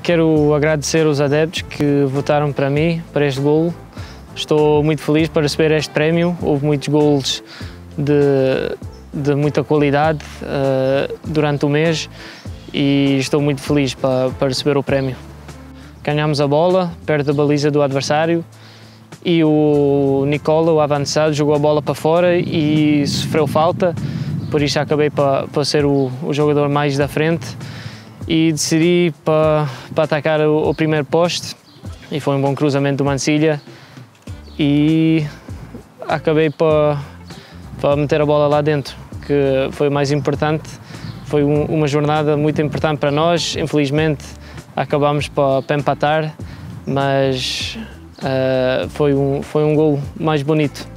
Quero agradecer os adeptos que votaram para mim, para este golo. Estou muito feliz para receber este prémio. Houve muitos golos de muita qualidade durante o mês e estou muito feliz para receber o prémio. Ganhámos a bola perto da baliza do adversário e o Nicola, o avançado, jogou a bola para fora e sofreu falta, por isso acabei para ser o jogador mais da frente e decidi para atacar o primeiro poste e foi um bom cruzamento do Mancilha e acabei para meter a bola lá dentro, que foi o mais importante. Foi uma jornada muito importante para nós, infelizmente acabámos para empatar, mas foi um golo mais bonito.